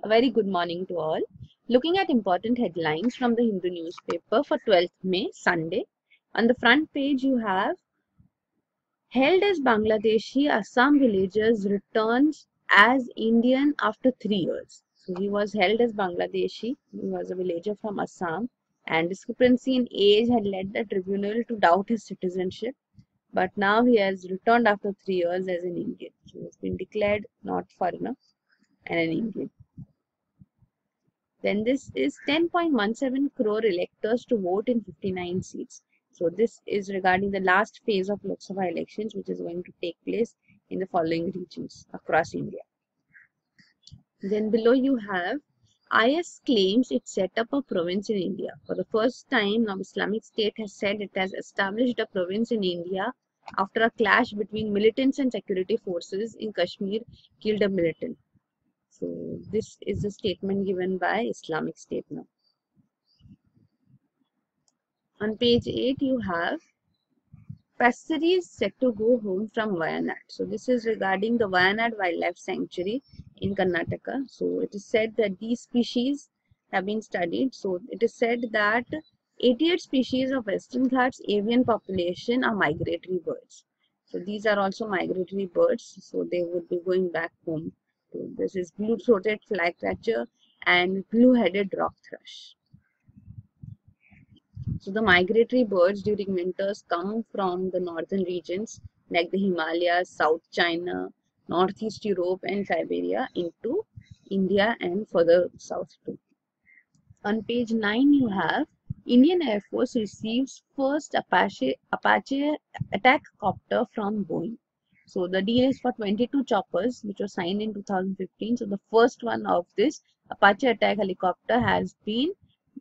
A very good morning to all. Looking at important headlines from the Hindu newspaper for 12th May, Sunday. On the front page you have, held as Bangladeshi, Assam villagers returns as Indian after 3 years. So he was held as Bangladeshi, he was a villager from Assam, and discrepancy in age had led the tribunal to doubt his citizenship. But now he has returned after 3 years as an Indian. So he has been declared not foreigner and an Indian. Then this is 10.17 crore electors to vote in 59 seats. So this is regarding the last phase of Lok Sabha elections, which is going to take place in the following regions across India. Then below you have, IAS claims it set up a province in India. For the first time, now Islamic State has said it has established a province in India after a clash between militants and security forces in Kashmir killed a militant. So this is a statement given by Islamic State now. On page 8 you have, Passery is set to go home from Wayanad. So this is regarding the Wayanad Wildlife Sanctuary in Karnataka. So it is said that these species have been studied. So it is said that 88 species of Western Ghats avian population are migratory birds. So these are also migratory birds. So they would be going back home. So this is blue-throated flycatcher and blue-headed rock thrush. So the migratory birds during winters come from the northern regions like the Himalayas, South China, Northeast Europe and Siberia into India and further south too. On page 9 you have, Indian Air Force receives first Apache attack copter from Boeing. So the deal is for 22 choppers, which was signed in 2015. So the first one of this Apache attack helicopter has been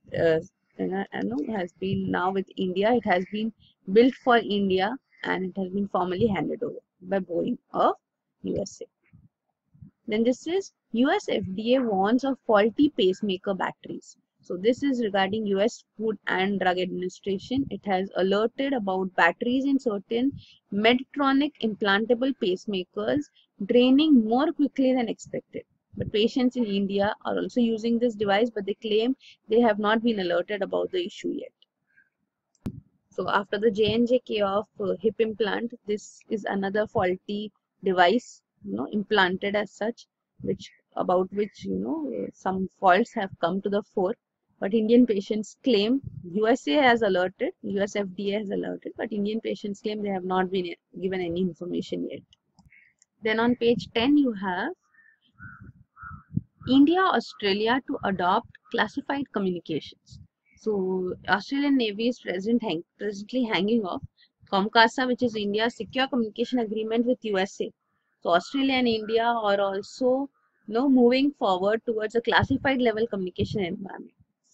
now with India. It has been built for India and it has been formally handed over by Boeing of USA. Then this is US FDA warns of faulty pacemaker batteries. So this is regarding US Food and Drug Administration. It has alerted about batteries in certain Medtronic implantable pacemakers draining more quickly than expected. But patients in India are also using this device, but they claim they have not been alerted about the issue yet. So after the J&J of hip implant, this is another faulty device, implanted as such, about which some faults have come to the fore. But Indian patients claim USA has alerted, US FDA has alerted, but Indian patients claim they have not been given any information yet. Then on page 10 you have, India, Australia to adopt classified communications. So Australian Navy is presently hanging off COMCASA, which is India's secure communication agreement with USA. So Australia and India are also moving forward towards a classified level communication environment.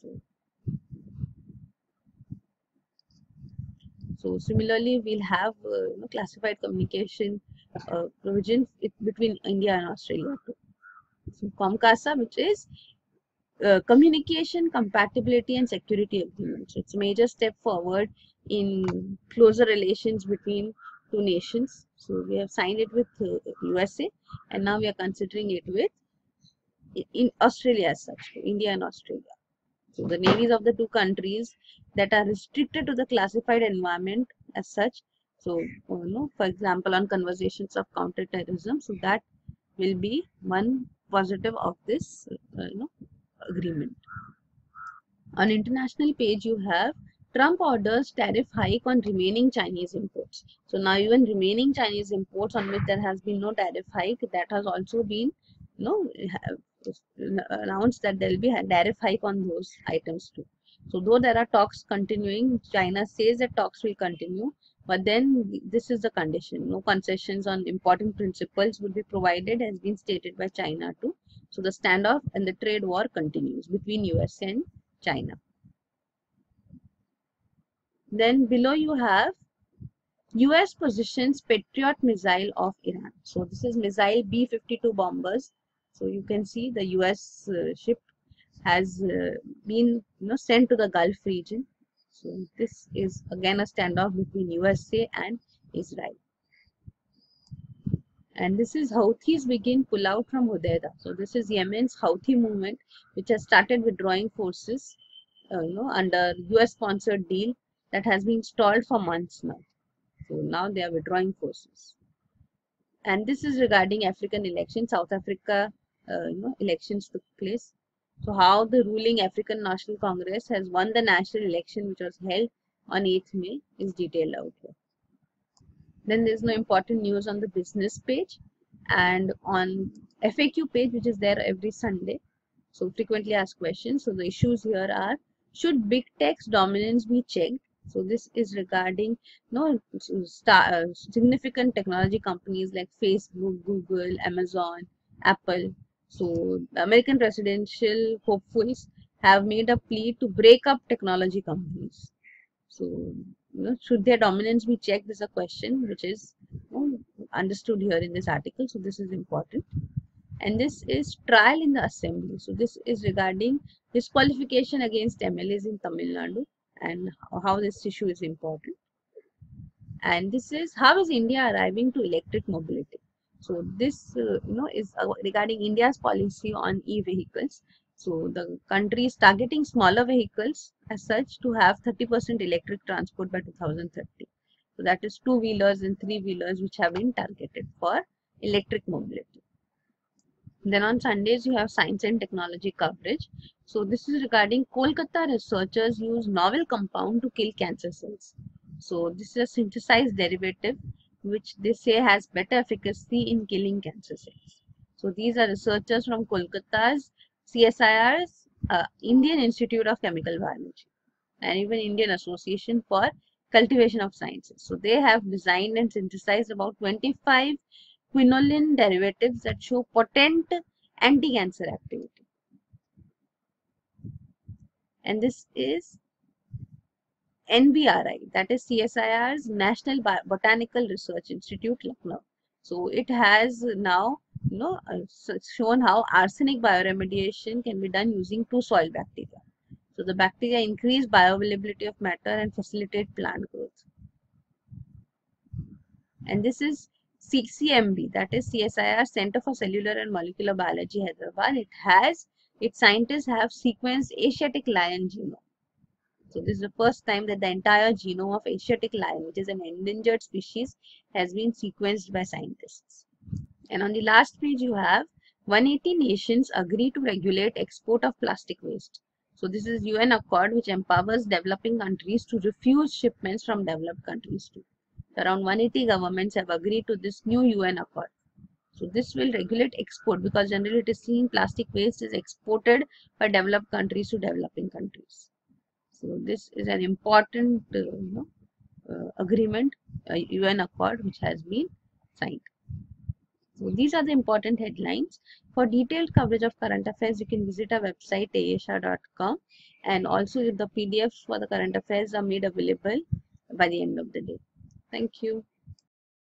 So similarly, we'll have classified communication provision between India and Australia too. So COMCASA, which is Communication Compatibility and Security Agreement. So it's a major step forward in closer relations between two nations. So we have signed it with USA, and now we are considering it with in Australia as such, India and Australia. So the navies of the two countries that are restricted to the classified environment as such. So for example, on conversations of counterterrorism. So that will be one positive of this agreement. On international page you have, Trump orders tariff hike on remaining Chinese imports. So now even remaining Chinese imports on which there has been no tariff hike, that has also been announced that there will be a tariff hike on those items too. So though there are talks continuing, China says that talks will continue, but then this is the condition: no concessions on important principles will be provided, has been stated by China too. So the standoff and the trade war continues between US and China. Then below you have, US positions Patriot missile of Iran. So this is missile B-52 bombers. So you can see the US ship has been sent to the Gulf region. So this is again a standoff between USA and Israel. And this is Houthis begin pull out from Hodeidah. So this is Yemen's Houthi movement, which has started withdrawing forces, under US sponsored deal that has been stalled for months now. So now they are withdrawing forces. And this is regarding African elections. South Africa, elections took place. So how the ruling African National Congress has won the national election, which was held on 8th May, is detailed out here. Then there's no important news on the business page, and on FAQ page, which is there every Sunday. So frequently asked questions. So the issues here are: should big tech's dominance be checked? So this is regarding significant technology companies like Facebook, Google, Amazon, Apple. So the American presidential hopefuls have made a plea to break up technology companies. So, should their dominance be checked is a question which is understood here in this article. So this is important. And this is trial in the assembly. So this is regarding disqualification against MLAs in Tamil Nadu and how this issue is important. And this is how is India arriving to electric mobility. So this is regarding India's policy on e-vehicles. So the country is targeting smaller vehicles as such to have 30% electric transport by 2030. So that is two-wheelers and three-wheelers which have been targeted for electric mobility. Then on Sundays you have science and technology coverage. So this is regarding Kolkata researchers use novel compound to kill cancer cells. So this is a synthesized derivative which they say has better efficacy in killing cancer cells. So these are researchers from Kolkata's CSIR's Indian Institute of Chemical Biology and even Indian Association for Cultivation of Sciences. So they have designed and synthesized about 25 quinoline derivatives that show potent anti-cancer activity. And this is NBRI, that is CSIR's National Botanical Research Institute, Lucknow. So it has now shown how arsenic bioremediation can be done using two soil bacteria. So the bacteria increase bioavailability of matter and facilitate plant growth. And this is CCMB, that is CSIR Center for Cellular and Molecular Biology, Hyderabad. Its scientists have sequenced Asiatic lion genome. So this is the first time that the entire genome of Asiatic lion, which is an endangered species, has been sequenced by scientists. And on the last page you have 180 nations agree to regulate export of plastic waste. So this is UN accord which empowers developing countries to refuse shipments from developed countries too. Around 180 governments have agreed to this new UN accord. So this will regulate export because generally it is seen plastic waste is exported by developed countries to developing countries. So this is an important agreement, UN accord which has been signed. So these are the important headlines. For detailed coverage of current affairs, you can visit our website aasha.com, and also the PDFs for the current affairs are made available by the end of the day. Thank you.